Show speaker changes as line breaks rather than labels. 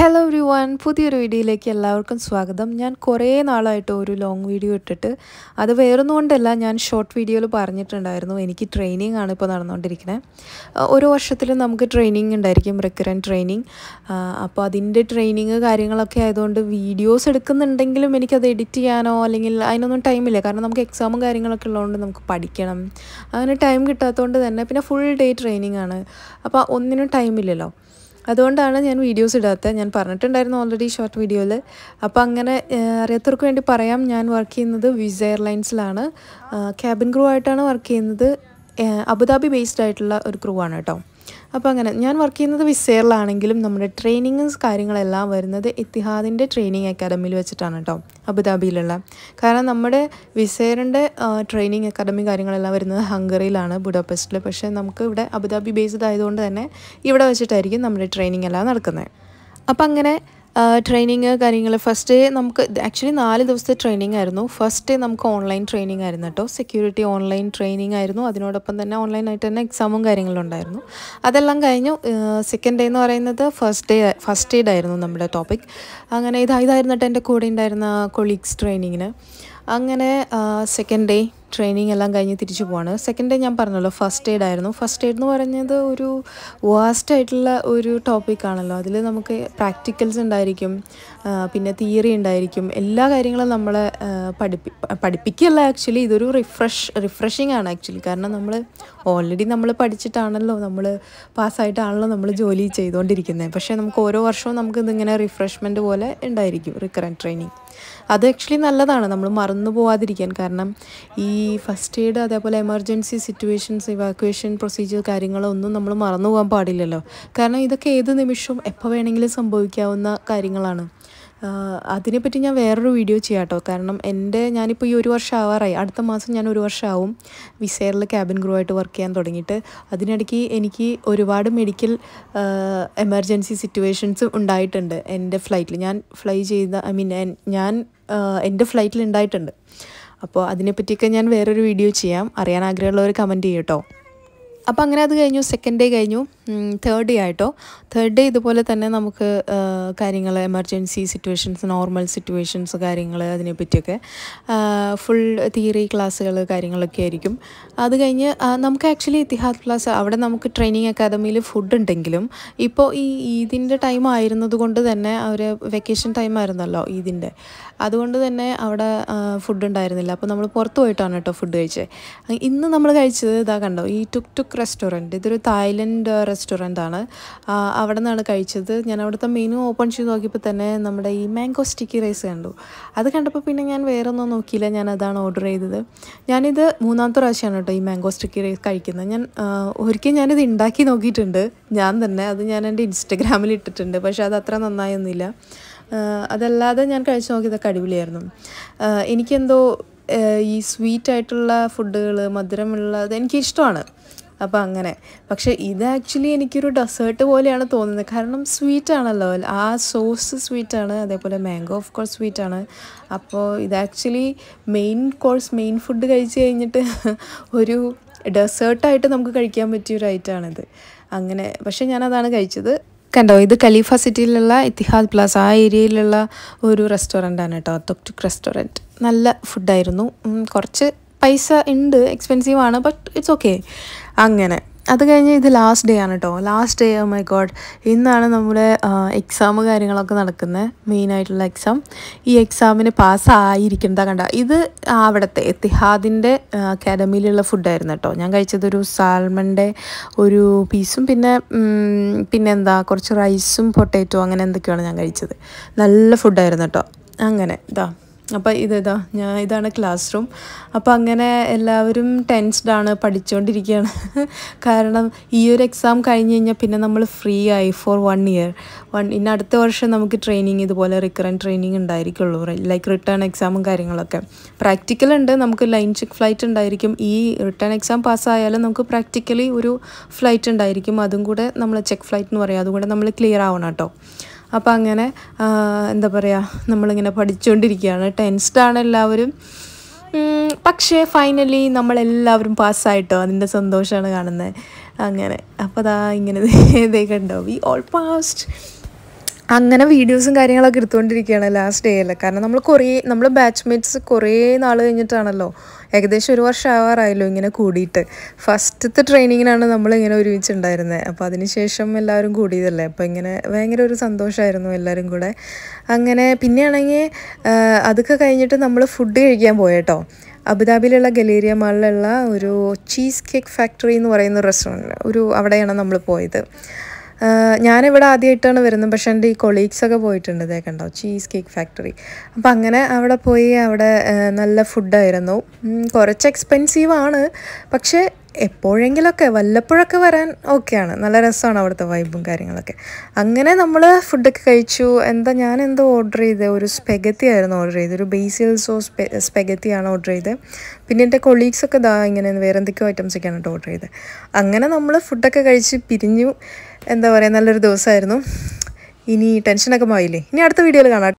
Hello every one, പുതിയൊരു വീഡിയോയിലേക്ക് എല്ലാവർക്കും സ്വാഗതം. ഞാൻ കുറേ നാളായിട്ട് ഒരു ലോങ് വീഡിയോ ഇട്ടിട്ട് അത് വേറൊന്നും കൊണ്ടല്ല, ഞാൻ ഷോർട്ട് വീഡിയോയിൽ പറഞ്ഞിട്ടുണ്ടായിരുന്നു എനിക്ക് ട്രെയിനിങ് ആണ് ഇപ്പോൾ നടന്നുകൊണ്ടിരിക്കുന്നത്. ഒരു വർഷത്തിൽ നമുക്ക് ട്രെയിനിങ് ഉണ്ടായിരിക്കും, റിക്കറൻറ്റ് ട്രെയിനിങ്. അപ്പോൾ അതിൻ്റെ ട്രെയിനിങ് കാര്യങ്ങളൊക്കെ ആയതുകൊണ്ട് വീഡിയോസ് എടുക്കുന്നുണ്ടെങ്കിലും എനിക്കത് എഡിറ്റ് ചെയ്യാനോ അല്ലെങ്കിൽ അതിനൊന്നും ടൈമില്ല. കാരണം നമുക്ക് എക്സാമും കാര്യങ്ങളൊക്കെ ഉള്ളതുകൊണ്ട് നമുക്ക് പഠിക്കണം, അങ്ങനെ ടൈം കിട്ടാത്തതുകൊണ്ട് തന്നെ പിന്നെ ഫുൾ ഡേ ട്രെയിനിങ് ആണ്. അപ്പോൾ ഒന്നിനും ടൈമില്ലല്ലോ, അതുകൊണ്ടാണ് ഞാൻ വീഡിയോസ് ഇടാത്തത്. ഞാൻ പറഞ്ഞിട്ടുണ്ടായിരുന്നു ഓൾറെഡി ഷോർട്ട് വീഡിയോയിൽ. അപ്പോൾ അങ്ങനെ അറിയാത്തവർക്ക് വേണ്ടി പറയാം, ഞാൻ വർക്ക് ചെയ്യുന്നത് വിസ് എയർലൈൻസിലാണ്. ക്യാബിൻ ക്രൂ ആയിട്ടാണ് വർക്ക് ചെയ്യുന്നത്. അബുദാബി ബേസ്ഡ് ആയിട്ടുള്ള ഒരു ക്രൂ ആണ് കേട്ടോ. അപ്പോൾ അങ്ങനെ ഞാൻ വർക്ക് ചെയ്യുന്നത് വിസ് എയറിലാണെങ്കിലും നമ്മുടെ ട്രെയിനിങ് കാര്യങ്ങളെല്ലാം വരുന്നത് ഇത്തിഹാദിൻ്റെ ട്രെയിനിങ് അക്കാഡമിയിൽ വെച്ചിട്ടാണ് കേട്ടോ, അബുദാബിയിലുള്ള. കാരണം നമ്മുടെ വിസ് എയറിൻ്റെ ട്രെയിനിങ് അക്കാഡമി കാര്യങ്ങളെല്ലാം വരുന്നത് ഹംഗറിയിലാണ്, ബുഡാപെസ്റ്റിൽ. പക്ഷേ നമുക്ക് ഇവിടെ അബുദാബി ബേസ്ഡ് ആയതുകൊണ്ട് തന്നെ ഇവിടെ വെച്ചിട്ടായിരിക്കും നമ്മുടെ ട്രെയിനിങ് എല്ലാം നടക്കുന്നത്. അപ്പം അങ്ങനെ ട്രെയിനിങ് കാര്യങ്ങൾ ഫസ്റ്റ് ഡേ നമുക്ക് ആക്ച്വലി 4 ദിവസത്തെ ട്രെയിനിങ് ആയിരുന്നു. ഫസ്റ്റ് ഡേ നമുക്ക് ഓൺലൈൻ ട്രെയിനിങ് ആയിരുന്നു കേട്ടോ, സെക്യൂരിറ്റി ഓൺലൈൻ ട്രെയിനിങ് ആയിരുന്നു. അതിനോടൊപ്പം തന്നെ ഓൺലൈനായിട്ട് തന്നെ എക്സാമും കാര്യങ്ങളും ഉണ്ടായിരുന്നു. അതെല്ലാം കഴിഞ്ഞു. സെക്കൻഡ് ഡേ എന്ന് പറയുന്നത് ഫസ്റ്റ് എയ്ഡ് ആയിരുന്നു നമ്മുടെ ടോപ്പിക്. അങ്ങനെ ഇതായിരുന്നു കേട്ടോ എൻ്റെ കൂടെ ഉണ്ടായിരുന്ന കൊളീഗ്സ് ട്രെയിനിങ്ങിന്. അങ്ങനെ സെക്കൻഡ് ഡേ ട്രെയിനിങ് എല്ലാം കഴിഞ്ഞ് തിരിച്ചു പോവാണ്. സെക്കൻഡ് ഡേ ഞാൻ പറഞ്ഞല്ലോ ഫസ്റ്റ് എയ്ഡ് ആയിരുന്നു. ഫസ്റ്റ് എയ്ഡ് എന്ന് പറയുന്നത് ഒരു വാസ്റ്റ് ആയിട്ടുള്ള ഒരു ടോപ്പിക്കാണല്ലോ. അതിൽ നമുക്ക് പ്രാക്ടിക്കൽസ് ഉണ്ടായിരിക്കും, പിന്നെ തിയറി ഉണ്ടായിരിക്കും. എല്ലാ കാര്യങ്ങളും നമ്മളെ പഠിപ്പിക്കുകയല്ല, ആക്ച്വലി ഇതൊരു റിഫ്രഷിങ് ആണ് ആക്ച്വലി. കാരണം നമ്മൾ ഓൾറെഡി നമ്മൾ പഠിച്ചിട്ടാണല്ലോ, നമ്മൾ പാസ്സായിട്ടാണല്ലോ നമ്മൾ ജോലി ചെയ്തുകൊണ്ടിരിക്കുന്നത്. പക്ഷേ നമുക്ക് ഓരോ വർഷവും നമുക്കിതിങ്ങനെ റിഫ്രഷ്മെൻറ്റ് പോലെ ഉണ്ടായിരിക്കും റിക്കറൻറ്റ് ട്രെയിനിങ്. അത് ആക്ച്വലി നല്ലതാണ്, നമ്മൾ മറന്നു പോവാതിരിക്കാൻ. കാരണം ഈ ഫസ്റ്റ് എയ്ഡ് അതേപോലെ എമർജൻസി സിറ്റുവേഷൻസ്, ഇവാക്വേഷൻ പ്രൊസീജിയർ കാര്യങ്ങളൊന്നും നമ്മൾ മറന്നു പോകാൻ പാടില്ലല്ലോ. കാരണം ഇതൊക്കെ ഏത് നിമിഷവും എപ്പോൾ വേണമെങ്കിലും സംഭവിക്കാവുന്ന കാര്യങ്ങളാണ്. അതിനെപ്പറ്റി ഞാൻ വേറൊരു വീഡിയോ ചെയ്യാം കേട്ടോ. കാരണം ഞാനിപ്പോൾ ഈ 1 വർഷം ആവാറായി. അടുത്ത മാസം ഞാൻ 1 വർഷമാവും വിസ് എയറിൽ ക്യാബിൻ ക്രൂ ആയിട്ട് വർക്ക് ചെയ്യാൻ തുടങ്ങിയിട്ട്. അതിനിടയ്ക്ക് എനിക്ക് ഒരുപാട് മെഡിക്കൽ എമർജൻസി സിറ്റുവേഷൻസ് ഉണ്ടായിട്ടുണ്ട് എൻ്റെ ഫ്ലൈറ്റിൽ. ഞാൻ ഫ്ലൈ ചെയ്ത എൻ്റെ ഫ്ലൈറ്റിൽ ഉണ്ടായിട്ടുണ്ട്. അപ്പോൾ അതിനെപ്പറ്റിയൊക്കെ ഞാൻ വേറൊരു വീഡിയോ ചെയ്യാം. അറിയാൻ ആഗ്രഹമുള്ളവർ കമൻറ്റ് ചെയ്യും കേട്ടോ. അപ്പോൾ അങ്ങനെ അത് കഴിഞ്ഞു. സെക്കൻഡ് ഡേ കഴിഞ്ഞു. തേർഡ് ഡേ ആയിട്ടോ. തേർഡ് ഡേ ഇതുപോലെ തന്നെ നമുക്ക് കാര്യങ്ങൾ, എമർജൻസി സിറ്റുവേഷൻസ്, നോർമൽ സിറ്റുവേഷൻസ് കാര്യങ്ങൾ, അതിനെപ്പറ്റിയൊക്കെ ഫുൾ തിയറി ക്ലാസ്സുകൾ കാര്യങ്ങളൊക്കെ ആയിരിക്കും. അത് കഴിഞ്ഞ് നമുക്ക് ആക്ച്വലി ഇത്തിഹാദ് പ്ലസ് അവിടെ നമുക്ക് ട്രെയിനിങ് അക്കാദമിയിൽ ഫുഡ് ഉണ്ടെങ്കിലും ഇപ്പോൾ ഈ ഈദിൻ്റെ ടൈം ആയിരുന്നത് കൊണ്ട് തന്നെ വെക്കേഷൻ ടൈം ആയിരുന്നല്ലോ ഈദിൻ്റെ, അതുകൊണ്ട് തന്നെ അവിടെ ഫുഡ് ഉണ്ടായിരുന്നില്ല. അപ്പോൾ നമ്മൾ പുറത്ത് പോയിട്ടാണ് കേട്ടോ ഫുഡ് കഴിച്ചത്. ഇന്ന് നമ്മൾ കഴിച്ചത് ഇതാ കണ്ടോ, ഈ ടുക് റെസ്റ്റോറൻറ്റ്. ഇതൊരു തായ്ലൻഡ് റെസ്റ്റോറൻ്റ് ആണ്. അവിടെ നിന്നാണ് കഴിച്ചത്. ഞാൻ അവിടുത്തെ മെനു ഓപ്പൺ ചെയ്ത് നോക്കിയപ്പോൾ തന്നെ നമ്മുടെ ഈ മാംഗോ സ്റ്റിക്കി റൈസ് കണ്ടു. അത് കണ്ടപ്പോൾ പിന്നെ ഞാൻ വേറെ ഒന്നും നോക്കിയില്ല, ഞാൻ അതാണ് ഓർഡർ ചെയ്തത്. ഞാനിത് 3ാമത്തെ പ്രാവശ്യമാണ് കേട്ടോ ഈ മാംഗോ സ്റ്റിക്കി റൈസ് കഴിക്കുന്നത്. ഒരിക്കൽ ഞാനിത് ഉണ്ടാക്കി നോക്കിയിട്ടുണ്ട് ഞാൻ തന്നെ. അത് ഞാൻ എൻ്റെ ഇൻസ്റ്റഗ്രാമിൽ ഇട്ടിട്ടുണ്ട്. പക്ഷേ അത് അത്ര നന്നായൊന്നുമില്ല. അതല്ലാതെ ഞാൻ കഴിച്ച് നോക്കിയതൊക്കെ അടിപൊളിയായിരുന്നു. എനിക്കെന്തോ ഈ സ്വീറ്റായിട്ടുള്ള ഫുഡുകൾ, മധുരമുള്ളത് എനിക്കിഷ്ടമാണ്. അപ്പോൾ അങ്ങനെ. പക്ഷേ ഇത് ആക്ച്വലി എനിക്കൊരു ഡെസേർട്ട് പോലെയാണ് തോന്നുന്നത്. കാരണം സ്വീറ്റാണല്ലോ, ആ സോസ് സ്വീറ്റാണ്, അതേപോലെ മാംഗോ ഓഫ് കോഴ്സ് സ്വീറ്റാണ്. അപ്പോൾ ഇത് ആക്ച്വലി മെയിൻ ഫുഡ് കഴിച്ച് കഴിഞ്ഞിട്ട് ഒരു ഡെസേർട്ടായിട്ട് നമുക്ക് കഴിക്കാൻ പറ്റിയൊരു ഐറ്റമാണിത്. അങ്ങനെ. പക്ഷേ ഞാനതാണ് കഴിച്ചത്. കണ്ടോ, ഇത് ഖലീഫ സിറ്റിയിലുള്ള ഇത്തിഹാദ് പ്ലാസ ആ ഏരിയയിലുള്ള ഒരു റെസ്റ്റോറൻ്റാണ് കേട്ടോ, ടുക് റെസ്റ്റോറൻറ്റ്. നല്ല ഫുഡായിരുന്നു. കുറച്ച് പൈസ ഉണ്ട്, എക്സ്പെൻസീവാണ്, ബട്ട് ഇറ്റ്സ് ഓക്കെ. അങ്ങനെ അത് കഴിഞ്ഞ് ഇത് ലാസ്റ്റ് ഡേ ആണ് കേട്ടോ. Last day, oh my god, ഇന്നാണ് നമ്മുടെ എക്സാം കാര്യങ്ങളൊക്കെ നടക്കുന്നത്, മെയിനായിട്ടുള്ള എക്സാം. ഈ എക്സാമിന് പാസ്സായിരിക്കുന്നതാ കണ്ട. ഇത് അവിടുത്തെ എത്തിഹാദിൻ്റെ അക്കാഡമിയിലുള്ള ഫുഡായിരുന്നു കേട്ടോ. ഞാൻ കഴിച്ചതൊരു സാൽമണിൻ്റെ ഒരു പീസും പിന്നെന്താ കുറച്ച് റൈസും പൊട്ടാറ്റോ അങ്ങനെ എന്തൊക്കെയാണ് ഞാൻ കഴിച്ചത്. നല്ല ഫുഡായിരുന്നു കേട്ടോ. അങ്ങനെ അപ്പോൾ ഇതാണ് ക്ലാസ് റൂം. അപ്പോൾ അങ്ങനെ എല്ലാവരും ടെൻസ്ഡാണ്, പഠിച്ചുകൊണ്ടിരിക്കുകയാണ്. കാരണം ഈ ഒരു എക്സാം കഴിഞ്ഞ് കഴിഞ്ഞാൽ പിന്നെ നമ്മൾ ഫ്രീ ആയി ഫോർ 1 ഇയർ. ഇനി അടുത്ത വർഷം നമുക്ക് ട്രെയിനിങ് ഇതുപോലെ റിക്കറൻറ്റ് ട്രെയിനിങ് ഉണ്ടായിരിക്കുള്ളൂ, ലൈക്ക് റിട്ടേൺ എക്സാമും കാര്യങ്ങളൊക്കെ. പ്രാക്ടിക്കൽ ഉണ്ട്, നമുക്ക് ലൈൻ ചെക്ക് ഫ്ലൈറ്റ് ഉണ്ടായിരിക്കും. ഈ റിട്ടേൺ എക്സാം പാസ്സായാലും നമുക്ക് പ്രാക്ടിക്കലി ഒരു ഫ്ലൈറ്റ് ഉണ്ടായിരിക്കും. അതും കൂടെ നമ്മൾ ചെക്ക് ഫ്ലൈറ്റ് എന്ന് പറയും, അതും കൂടെ നമ്മൾ ക്ലിയർ ആവണം കേട്ടോ. അപ്പോൾ അങ്ങനെ എന്താ പറയുക, നമ്മളിങ്ങനെ പഠിച്ചുകൊണ്ടിരിക്കുകയാണ്. ടെൻസ്ഡാണ് എല്ലാവരും. പക്ഷേ ഫൈനലി നമ്മളെല്ലാവരും പാസ്സായിട്ടോ, അതിൻ്റെ സന്തോഷമാണ് കാണുന്നത്. അങ്ങനെ അപ്പോൾ ഇങ്ങനെ കണ്ടോ, വി ഓൾ പാസ്ഡ്. അങ്ങനെ വീഡിയോസും കാര്യങ്ങളൊക്കെ എടുത്തുകൊണ്ടിരിക്കുകയാണ് ലാസ്റ്റ് ഡേയിൽ. കാരണം നമ്മൾ ബാച്ച്മേറ്റ്സ് കുറേ നാൾ കഴിഞ്ഞിട്ടാണല്ലോ, ഏകദേശം 1 വർഷം ആവാറായല്ലോ ഇങ്ങനെ കൂടിയിട്ട്. ഫസ്റ്റത്തെ ട്രെയിനിങ്ങിനാണ് നമ്മളിങ്ങനെ ഒരുമിച്ചുണ്ടായിരുന്നത്. അപ്പോൾ അതിനുശേഷം എല്ലാവരും കൂടിയതല്ലേ, അപ്പോൾ ഇങ്ങനെ ഭയങ്കര ഒരു സന്തോഷമായിരുന്നു എല്ലാവരും കൂടെ. അങ്ങനെ പിന്നെയാണെങ്കിൽ അതൊക്കെ കഴിഞ്ഞിട്ട് നമ്മൾ ഫുഡ് കഴിക്കാൻ പോയേട്ടോ. അബുദാബിയിലുള്ള ഗലേരിയ മാളിലുള്ള ഒരു ചീസ് കേക്ക് ഫാക്ടറി എന്ന് പറയുന്ന റെസ്റ്റോറൻറ്റ്, അവിടെയാണ് നമ്മൾ പോയത്. ഞാനിവിടെ ആദ്യമായിട്ടാണ് വരുന്നത്, പക്ഷേ എൻ്റെ ഈ കൊളീഗ്സൊക്കെ പോയിട്ടുണ്ട്. ഇതേ കണ്ടോ, ചീസ് കേക്ക് ഫാക്ടറി. അപ്പോൾ അങ്ങനെ അവിടെ പോയി, അവിടെ നല്ല ഫുഡായിരുന്നു. കുറച്ച് എക്സ്പെൻസീവാണ്, പക്ഷേ എപ്പോഴെങ്കിലുമൊക്കെ വല്ലപ്പോഴൊക്കെ വരാൻ ഓക്കെയാണ്. നല്ല രസമാണ് അവിടുത്തെ വൈബും കാര്യങ്ങളൊക്കെ. അങ്ങനെ നമ്മൾ ഫുഡൊക്കെ കഴിച്ചു. ഞാനെന്തോ ഓർഡർ ചെയ്തത്, ഒരു സ്പെഗത്തി ആയിരുന്നു ഓർഡർ ചെയ്തത്, ഒരു ബേസിൽ സോസ് സ്പെഗത്തിയാണ് ഓർഡർ ചെയ്തത്. പിന്നെ എൻ്റെ കൊളീഗ്സൊക്കെ ഇങ്ങനെ വേറെ എന്തൊക്കെയോ ഐറ്റംസൊക്കെയാണ് കേട്ടോ ഓർഡർ ചെയ്തത്. അങ്ങനെ നമ്മൾ ഫുഡൊക്കെ കഴിച്ച് പിരിഞ്ഞു. എന്താ പറയുക, നല്ലൊരു ദിവസമായിരുന്നു. ഇനി ടെൻഷനൊക്കെ മാറിയില്ലേ. ഇനി അടുത്ത വീഡിയോയിൽ കാണാം.